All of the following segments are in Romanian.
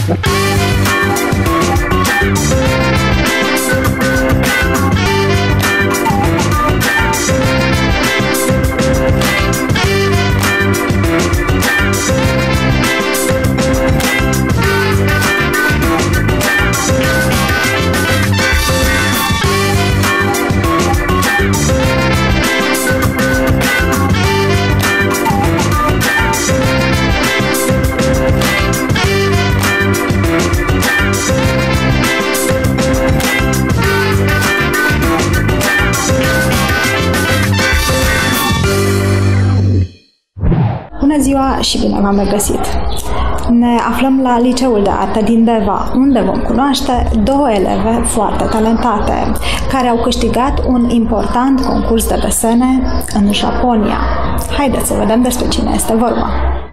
Bună ziua și bine v-am regăsit! Ne aflăm la Liceul de Artă din Deva, unde vom cunoaște două eleve foarte talentate, care au câștigat un important concurs de desene în Japonia. Haideți să vedem despre cine este vorba!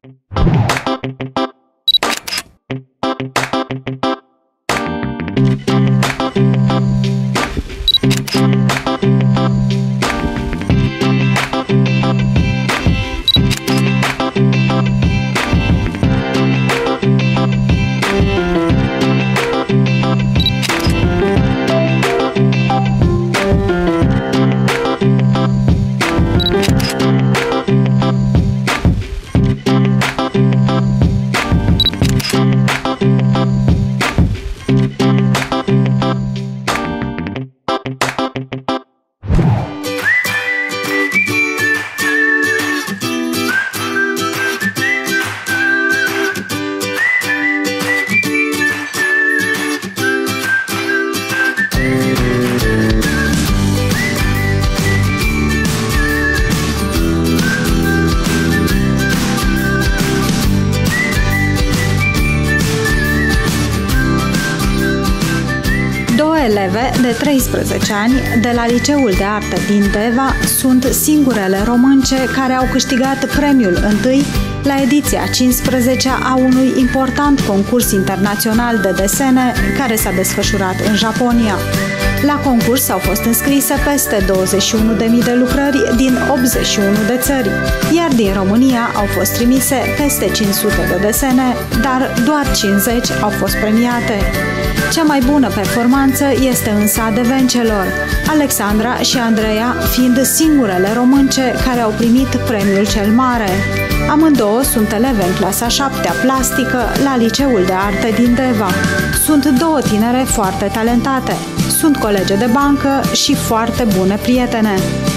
Eleve de 13 ani de la Liceul de Artă din Deva sunt singurele românce care au câștigat premiul întâi la ediția 15 a unui important concurs internațional de desene care s-a desfășurat în Japonia. La concurs au fost înscrise peste 21.000 de lucrări din 81 de țări, iar din România au fost trimise peste 500 de desene, dar doar 50 au fost premiate. Cea mai bună performanță este însă a devencelor, Alexandra și Andreea fiind singurele românce care au primit premiul cel mare. Amândouă sunt eleve în clasa 7-a plastică la Liceul de Artă din Deva. Sunt două tinere foarte talentate, sunt colege de bancă și foarte bune prietene.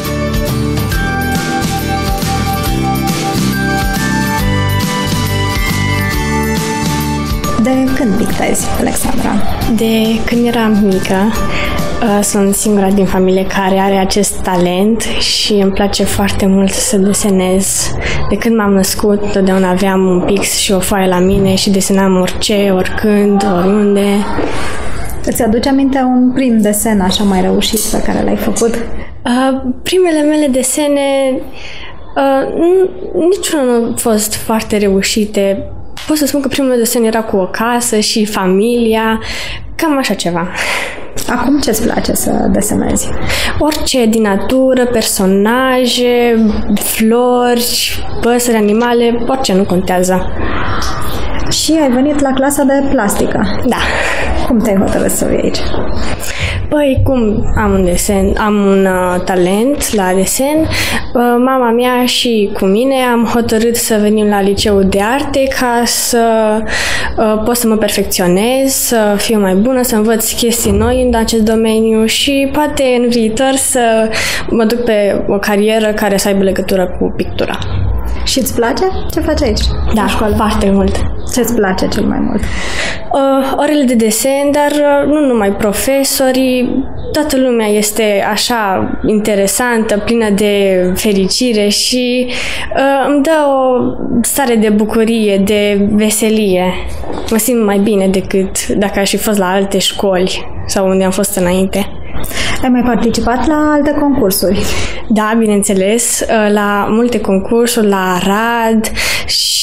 De când pictezi, Alexandra? De când eram mică. Sunt singura din familie care are acest talent și îmi place foarte mult să desenez. De când m-am născut, totdeauna aveam un pix și o foaie la mine și desenam orice, oricând, oriunde. Îți aduce aminte un prim desen așa mai reușit pe care l-ai făcut? Primele mele desene niciunul nu au fost foarte reușite. Pot să spun că primul desen era cu o casă și familia, cam așa ceva. Acum ce-ți place să desenezi? Orice din natură, personaje, flori, păsări, animale, orice, nu contează. Și ai venit la clasa de plastică. Da. Cum te-ai hotărât să vii aici? Păi, cum am un talent la desen, mama mea și cu mine am hotărât să venim la Liceul de Arte ca să pot să mă perfecționez, să fiu mai bună, să învăț chestii noi în acest domeniu și poate în viitor să mă duc pe o carieră care să aibă legătură cu pictura. Și îți place ce faci aici? Da, foarte mult. Ce-ți place cel mai mult? Orele de desen, dar nu numai profesorii, toată lumea este așa interesantă, plină de fericire și îmi dă o stare de bucurie, de veselie. Mă simt mai bine decât dacă aș fi fost la alte școli sau unde am fost înainte. Ai mai participat la alte concursuri? Da, bineînțeles, la multe concursuri, la Arad și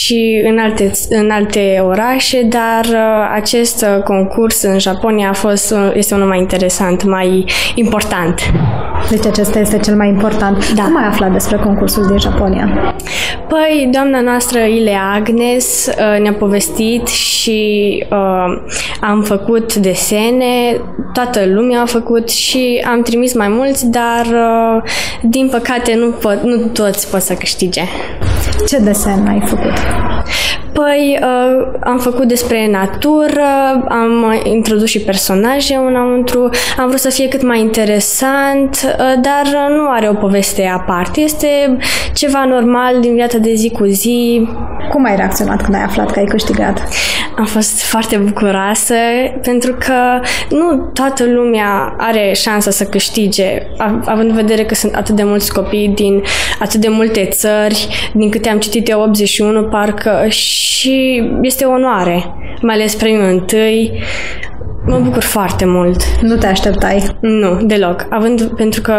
și în alte orașe, dar acest concurs în Japonia este unul mai interesant, mai important. Deci acesta este cel mai important. Da. Cum ai aflat despre concursul din Japonia? Păi, doamna noastră, Ile Agnes, ne-a povestit și am făcut desene, toată lumea a făcut și am trimis mai mulți, dar din păcate nu toți pot să câștige. Ce desen ai făcut? Păi, am făcut despre natură, am introdus și personaje înăuntru, am vrut să fie cât mai interesant, dar nu are o poveste aparte. Este ceva normal din viața de zi cu zi. Cum ai reacționat când ai aflat că ai câștigat? Am fost foarte bucuroasă pentru că nu toată lumea are șansa să câștige, având în vedere că sunt atât de mulți copii din atât de multe țări, din câte am citit eu 81 parcă, și este o onoare, mai ales premiul întâi. Mă bucur foarte mult. Nu te așteptai? Nu, deloc. Pentru că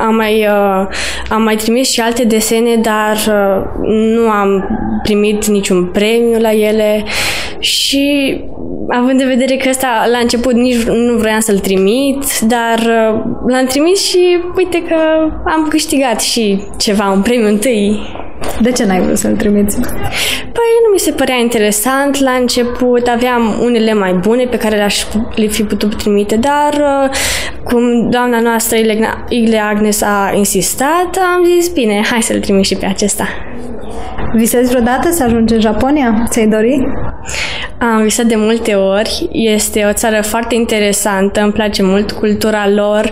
am mai trimis și alte desene, dar nu am primit niciun premiu la ele și având în vedere că ăsta la început nici nu vroiam să-l trimit, dar l-am trimis și uite că am câștigat și ceva, un premiu întâi. De ce n-ai vrut să-l trimiți? Păi nu mi se părea interesant la început, aveam unele mai bune pe care le fi putut trimite, dar cum doamna noastră Ile Agnes a insistat, am zis bine, hai să-l trimit și pe acesta. Visezi vreodată să ajungi în Japonia? Ți-ai dori? Am visat de multe ori. Este o țară foarte interesantă, îmi place mult cultura lor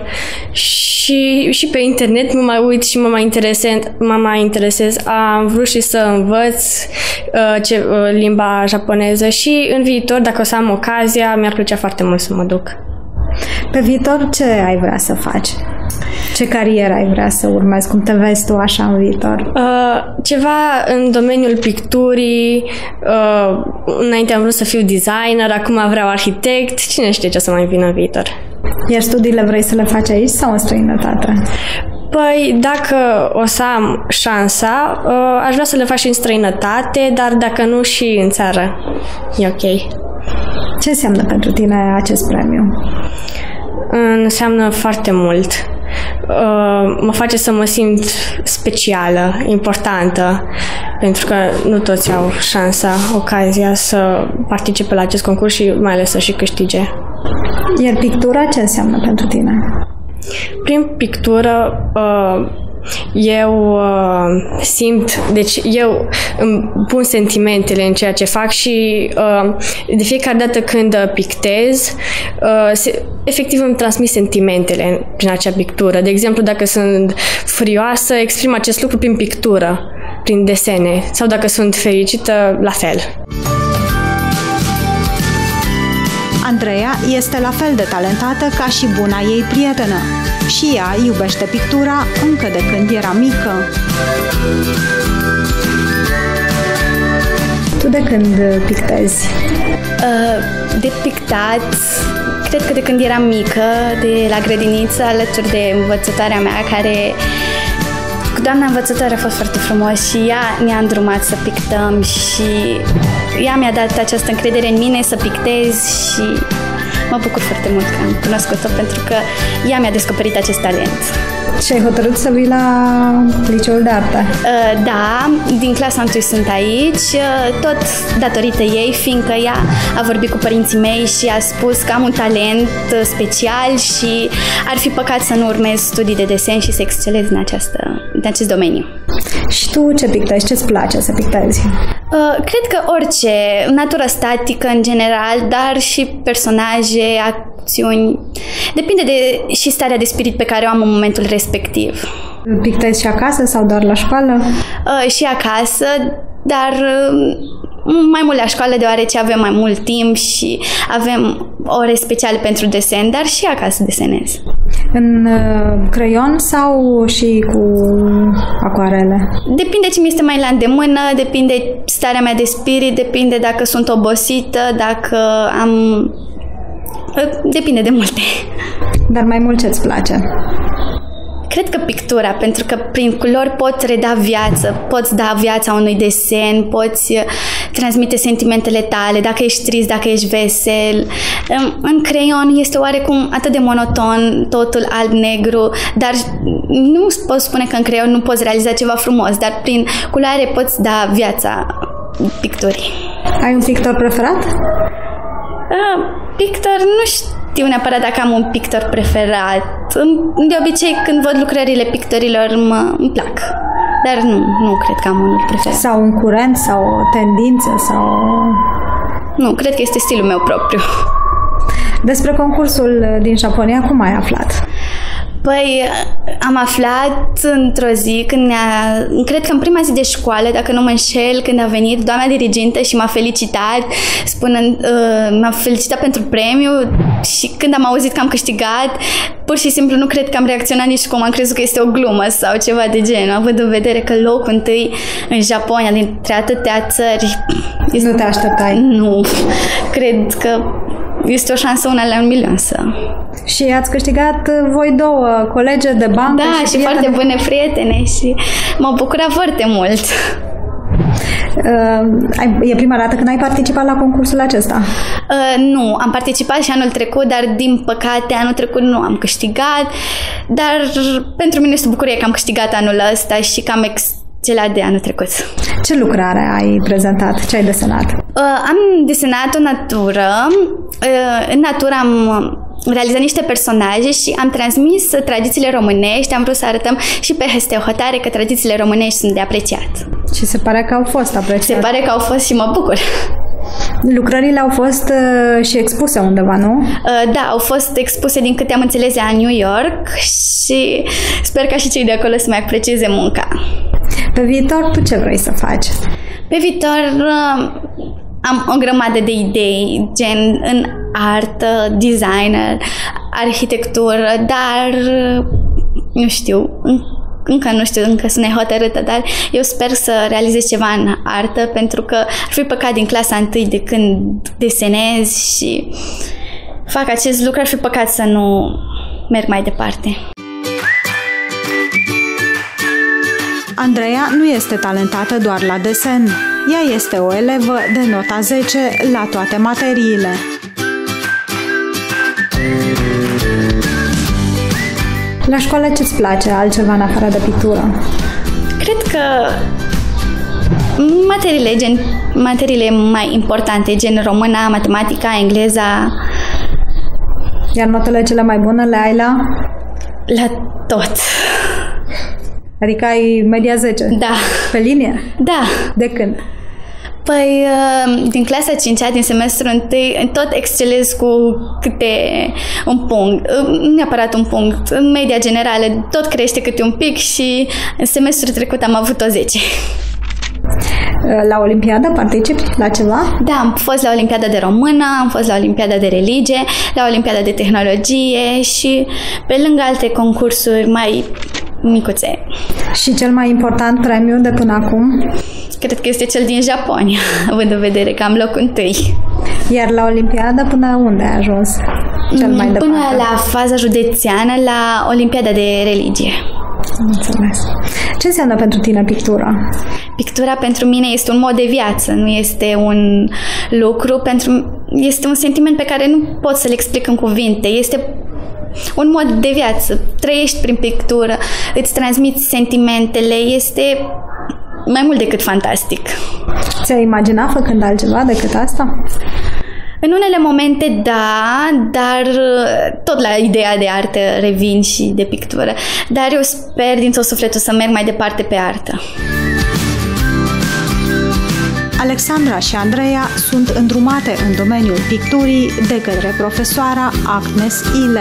și pe internet mă mai uit și mă mai interesez. Am vrut și să învăț limba japoneză și în viitor, dacă o să am ocazia, mi-ar plăcea foarte mult să mă duc. Pe viitor, ce ai vrea să faci? Ce carieră ai vrea să urmezi? Cum te vezi tu așa în viitor? Ceva în domeniul picturii. Înainte am vrut să fiu designer, acum vreau arhitect. Cine știe ce o să mai vină în viitor? Iar studiile vrei să le faci aici sau în străinătate? Păi, dacă o să am șansa, aș vrea să le fac și în străinătate, dar dacă nu, și în țară. E ok. Ce înseamnă pentru tine acest premiu? Înseamnă foarte mult. Mă face să mă simt specială, importantă, pentru că nu toți au șansa, ocazia să participe la acest concurs și mai ales să și câștige. Iar pictura ce înseamnă pentru tine? Prin pictură eu deci eu îmi pun sentimentele în ceea ce fac și de fiecare dată când pictez, efectiv îmi transmit sentimentele prin acea pictură. De exemplu, dacă sunt furioasă, exprim acest lucru prin pictură, prin desene, sau dacă sunt fericită, la fel. Andreea este la fel de talentată ca și buna ei prietenă. Și ea iubește pictura încă de când era mică. Tu de când pictezi? De pictat, cred că de când eram mică, de la grădiniță, alături de învățătoarea mea, care cu doamna învățătoare a fost foarte frumos și ea ne-a îndrumat să pictăm și ea mi-a dat această încredere în mine să pictez și mă bucur foarte mult că am cunoscut-o pentru că ea mi-a descoperit acest talent. Și ai hotărât să vii la Liceul de Artă? Da, din clasa 1 sunt aici, tot datorită ei, fiindcă ea a vorbit cu părinții mei și a spus că am un talent special și ar fi păcat să nu urmez studii de desen și să excelez în acest domeniu. Și tu ce pictezi? Ce-ți place să pictezi? Cred că orice, natură statică în general, dar și personaje, acțiuni. Depinde de și starea de spirit pe care o am în momentul respectiv. Pictezi și acasă sau doar la școală? Și acasă, dar mai mult la școală, deoarece avem mai mult timp și avem ore speciale pentru desen, dar și acasă desenez. În creion sau și cu acoarele? Depinde ce mi este mai la îndemână, depinde starea mea de spirit, depinde dacă sunt obosită, dacă am... Depinde de multe. Dar mai mult ce-ți place? Cred că pictura, pentru că prin culori poți reda viață, poți da viața unui desen, poți transmite sentimentele tale, dacă ești trist, dacă ești vesel. În creion este oarecum atât de monoton, totul alb-negru, dar nu pot spune că în creion nu poți realiza ceva frumos, dar prin culoare poți da viața picturii. Ai un pictor preferat? Pictor, nu știu neapărat dacă am un pictor preferat. De obicei, când văd lucrările pictorilor, îmi plac. Dar nu cred că am unul preferat. Sau un curent, sau o tendință, sau... Nu, cred că este stilul meu propriu. Despre concursul din Japonia, cum ai aflat? Păi, am aflat într-o zi, cred că în prima zi de școală, dacă nu mă înșel, când a venit doamna dirigintă și m-a felicitat, m-a felicitat pentru premiu și când am auzit că am câștigat, pur și simplu nu cred că am reacționat nici cum, am crezut că este o glumă sau ceva de genul, având în vedere că locul întâi în Japonia, dintre atâtea țări... Nu te așteptai? Nu, cred că este o șansă una la 1.000.000 să... Și ați câștigat voi două colege de bancă. Da, și foarte bune prietene și m-au bucurat foarte mult. E prima dată când ai participat la concursul acesta? Nu, am participat și anul trecut, dar din păcate anul trecut nu am câștigat, dar pentru mine este o bucurie că am câștigat anul ăsta și că am excelat de anul trecut. Ce lucrare ai prezentat? Ce ai desenat? Am desenat o natură. În natură am realizat niște personaje și am transmis tradițiile românești, am vrut să arătăm și pe hesteohotare că tradițiile românești sunt de apreciat. Și se pare că au fost apreciate. Se pare că au fost și mă bucur. Lucrările au fost și expuse undeva, nu? Da, au fost expuse din câte am înțeles la New York și sper ca și cei de acolo să mai aprecieze munca. Pe viitor, tu ce vrei să faci? Pe viitor am o grămadă de idei, gen în artă, designer, arhitectură, dar nu știu, încă sunt nehotărâtă, dar eu sper să realizez ceva în artă, pentru că ar fi păcat din clasa 1 de când desenez și fac acest lucru, ar fi păcat să nu merg mai departe. Andreea nu este talentată doar la desen. Ea este o elevă de nota 10 la toate materiile. La școală ce-ți place altceva în afară de pictură? Cred că materiile mai importante, gen româna, matematica, engleza. Iar notele cele mai bune le ai la? La tot. Adică ai media 10? Da. Pe linie? Da. De când? Păi, din clasa 5-a, din semestrul 1, tot excelez cu câte un punct. Nu neapărat un punct. În media generală tot crește câte un pic și în semestrul trecut am avut o 10. La Olimpiadă participi la ceva? Da, am fost la Olimpiada de Română, am fost la Olimpiada de Religie, la Olimpiada de Tehnologie și pe lângă alte concursuri mai micuțe. Și cel mai important premiu de până acum? Cred că este cel din Japonia, având în vedere că am locul 1. Iar la Olimpiadă până unde ai ajuns? Cel mai departe? Până la faza județeană, la Olimpiada de Religie. Înțeles. Ce înseamnă pentru tine pictura? Pictura pentru mine este un mod de viață, nu este un lucru, este un sentiment pe care nu pot să-l explic în cuvinte. Este un mod de viață. Trăiești prin pictură, îți transmiți sentimentele, este mai mult decât fantastic. Ți-ai imaginat făcând altceva decât asta? În unele momente da, dar tot la ideea de artă revin și de pictură. Dar eu sper din tot sufletul să merg mai departe pe artă. Alexandra și Andreea sunt îndrumate în domeniul picturii de către profesoara Agnes Ile.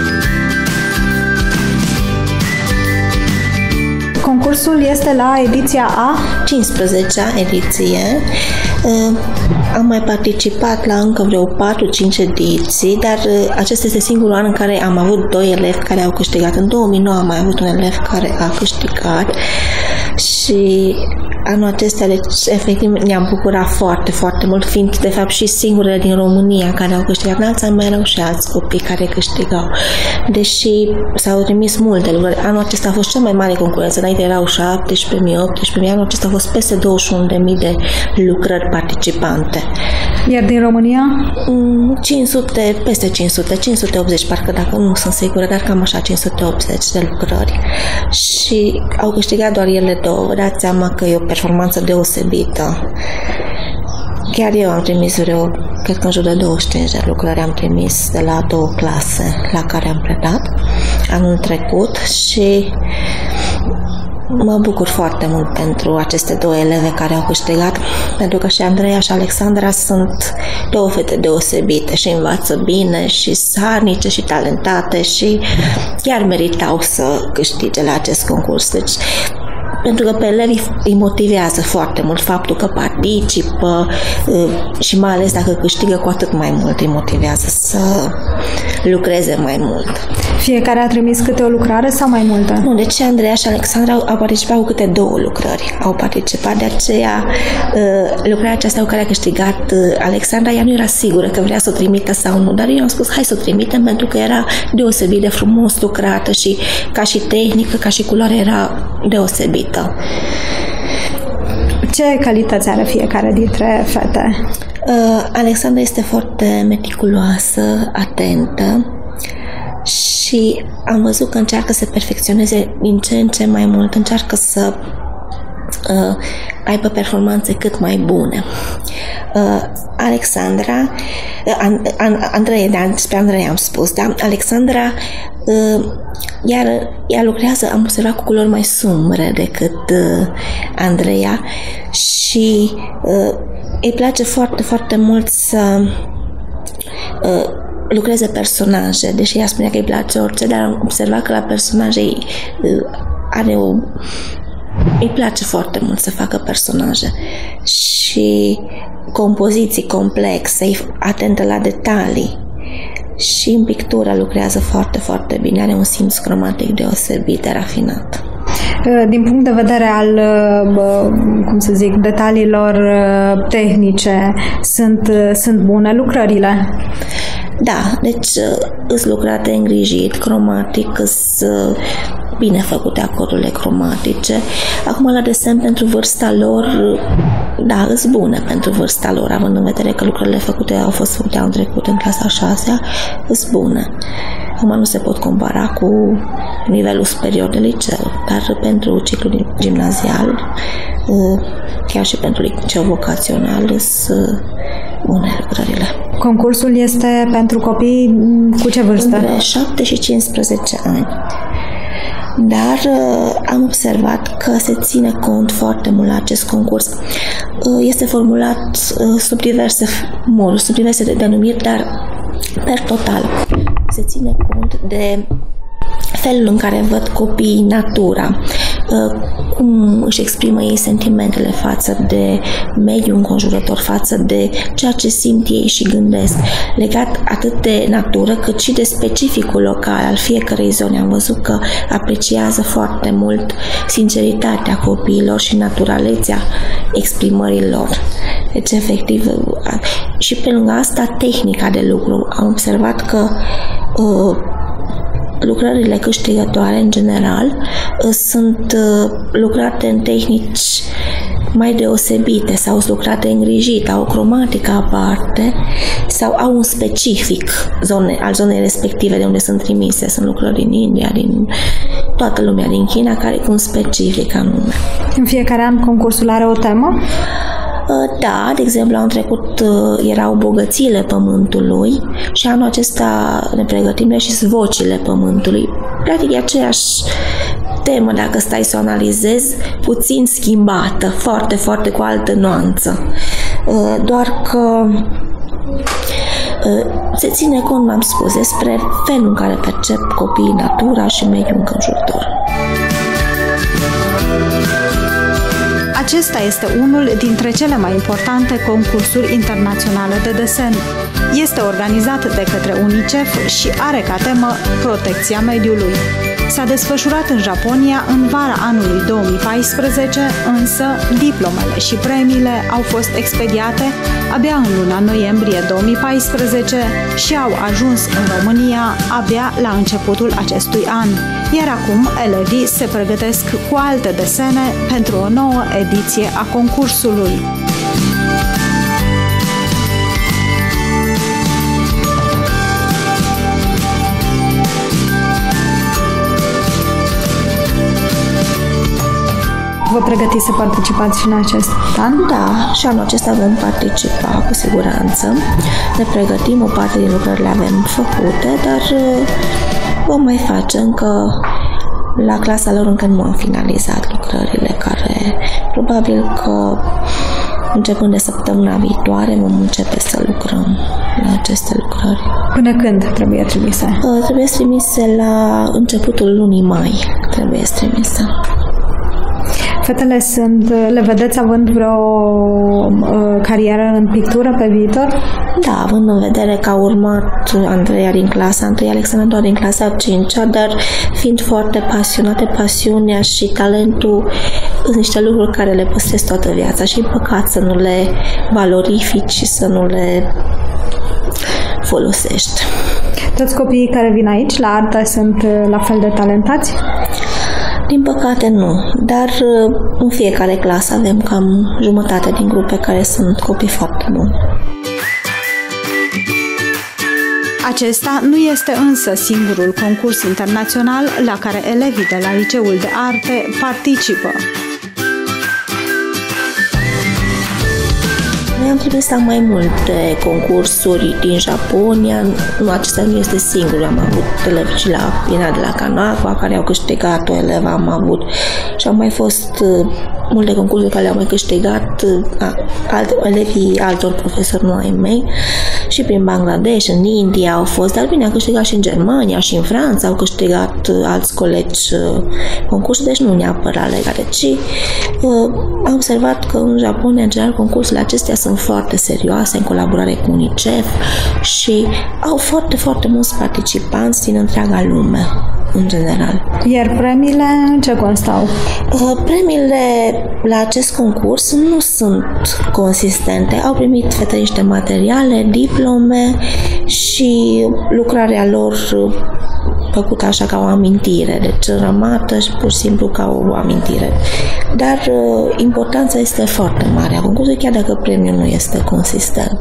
Concursul este la ediția a 15-a ediție. Am mai participat la încă vreo 4-5 ediții, dar acesta este singurul an în care am avut 2 elevi care au câștigat. În 2009 am mai avut un elev care a câștigat și anul acesta, deci efectiv ne-am bucurat foarte, foarte mult, fiind de fapt și singurele din România care au câștigat. În alți ani mai erau și alți copii care câștigau. Deși s-au trimis multe lucruri. Anul acesta a fost cea mai mare concurență. Înainte erau 17.000, 18.000. Anul acesta a fost peste 21.000 de lucrări participante. Iar din România? 500, peste 500, 580 parcă, dacă nu sunt sigură, dar cam așa 580 de lucrări. Și au câștigat doar ele două. Vă dați seama că e o performanță deosebită. Chiar eu am trimis cred că în jur de 25 de lucrări am trimis de la 2 clase la care am predat anul trecut și mă bucur foarte mult pentru aceste 2 eleve care au câștigat, pentru că și Andreea și Alexandra sunt 2 fete deosebite și învață bine și sarnice și talentate și chiar meritau să câștige la acest concurs. Deci, pentru că pe elevi îi motivează foarte mult faptul că participă și mai ales dacă câștigă, cu atât mai mult îi motivează să lucreze mai mult. Fiecare a trimis câte o lucrare sau mai multe? Nu, deci Andreea și Alexandra au participat cu câte 2 lucrări. Au participat, de aceea lucrarea aceasta cu care a câștigat Alexandra, ea nu era sigură că vrea să o trimită sau nu, dar eu am spus hai să o trimitem pentru că era deosebit de frumos lucrată și ca și tehnică, ca și culoare era deosebită. Ce calități are fiecare dintre fete? Alexandra este foarte meticuloasă, atentă și am văzut că încearcă să perfecționeze din ce în ce mai mult, încearcă să aibă performanțe cât mai bune. Alexandra, Andreea, despre Andreea am spus, da? Alexandra ea lucrează, am observat, cu culori mai sumbre decât Andreea și îi place foarte, foarte mult să lucreze personaje, deși ea spunea că îi place orice, dar am observat că la personaje îi place foarte mult să facă personaje și compoziții complexe, e atentă la detalii și în pictură lucrează foarte, foarte bine, are un simț cromatic deosebit, de rafinat. Din punct de vedere al, detaliilor tehnice, sunt bune lucrările? Da, deci îs lucrate îngrijit, cromatic, îs bine făcute acordurile cromatice. Acum, la desen, pentru vârsta lor, da, îs bune pentru vârsta lor, având în vedere că lucrările au fost făcute anul trecut în clasa 6-a, îs bune. Acum nu se pot compara cu nivelul superior de liceu, dar pentru ciclul gimnazial, chiar și pentru liceu vocațional, sunt bune lucrările. Concursul este pentru copii cu ce vârstă? Între 7 și 15 ani. Dar am observat că se ține cont foarte mult la acest concurs. Este formulat sub diverse moduri, sub diverse denumiri, dar per total se ține cont de felul în care văd copiii natura, cum își exprimă ei sentimentele față de mediul înconjurător, față de ceea ce simt ei și gândesc, legat atât de natură cât și de specificul local al fiecărei zone. Am văzut că apreciază foarte mult sinceritatea copiilor și naturalețea exprimărilor. Deci, efectiv, și pe lângă asta, tehnica de lucru. Am observat că lucrările câștigătoare, în general, sunt lucrate în tehnici mai deosebite sau sunt lucrate îngrijit, au o cromatică aparte sau au un specific al zonei respective de unde sunt trimise. Sunt lucrări din India, din toată lumea, din China, care cu un specific anume. În fiecare an concursul are o temă? Da, de exemplu, anul trecut erau bogățiile pământului și anul acesta ne pregătim și vocile pământului. Practic e aceeași temă, dacă stai să o analizezi, puțin schimbată, foarte, foarte cu altă nuanță. Doar că se ține cont, m-am spus, despre felul în care percep copiii natura și mediul înconjurător. Acesta este unul dintre cele mai importante concursuri internaționale de desen. Este organizat de către UNICEF și are ca temă protecția mediului. S-a desfășurat în Japonia în vara anului 2014, însă diplomele și premiile au fost expediate abia în luna noiembrie 2014 și au ajuns în România abia la începutul acestui an. Iar acum elevii se pregătesc cu alte desene pentru o nouă ediție a concursului. Vă pregătiți să participați și în acest an? Da, și anul acesta vom participa cu siguranță. Ne pregătim, o parte din lucrări le avem făcute, dar vom mai face încă. La clasa lor încă nu am finalizat lucrările, care probabil că începând de săptămâna viitoare vom începe să lucrăm la aceste lucrări. Până când trebuie trimise? Trebuie trimise la începutul lunii mai. Trebuie trimise. Fetele le vedeți având vreo carieră în pictură pe viitor? Da, având în vedere că a urmat Andreea din clasa 1, Alexandra doar din clasa 5-a, dar fiind foarte pasionate, pasiunea și talentul sunt niște lucruri care le păstrezi toată viața și e păcat să nu le valorifici și să nu le folosești. Toți copiii care vin aici la artă sunt la fel de talentați? Din păcate nu, dar în fiecare clasă avem cam jumătate din grupe care sunt copii foarte buni. Acesta nu este însă singurul concurs internațional la care elevii de la Liceul de Arte participă. Noi am trimis la mai multe concursuri din Japonia. Nu, acesta nu este singurul. Am avut elevi și la Bienal de la Kanagawa, care au câștigat, o elevă am avut. Și au mai fost multe concursuri care le-au mai câștigat elevii altor profesori, nu ai mei. Și prin Bangladesh, în India au fost, dar bine, au câștigat și în Germania și în Franța, au câștigat alți colegi concursuri, deci nu neapărat legate, ci am observat că în Japonia, în general, concursurile acestea sunt foarte serioase, în colaborare cu UNICEF și au foarte, foarte mulți participanți din întreaga lume, în general. Iar premiile în ce constau? Premiile la acest concurs nu sunt consistente. Au primit fetele niște materiale, diplome și lucrarea lor făcută așa ca o amintire, deci rămată și pur și simplu ca o amintire. Dar importanța este foarte mare a concursului, chiar dacă premiul nu este consistent.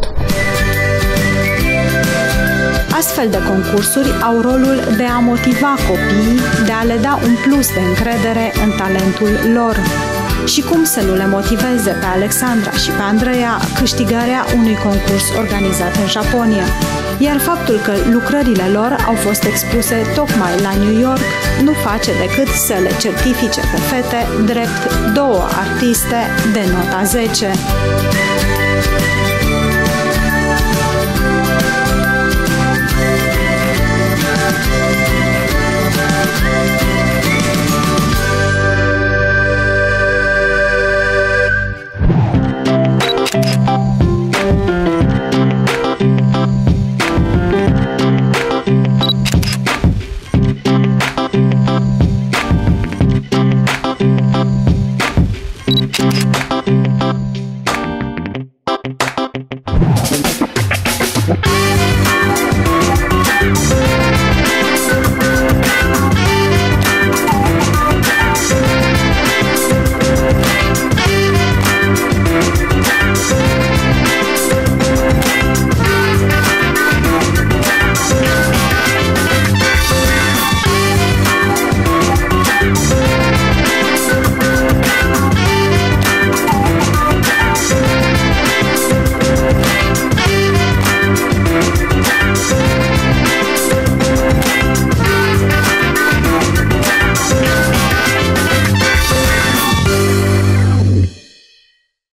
Astfel de concursuri au rolul de a motiva copiii, de a le da un plus de încredere în talentul lor. Și cum să nu le motiveze pe Alexandra și pe Andreea câștigarea unui concurs organizat în Japonia? Iar faptul că lucrările lor au fost expuse tocmai la New York nu face decât să le certifice pe fete drept două artiste de nota 10.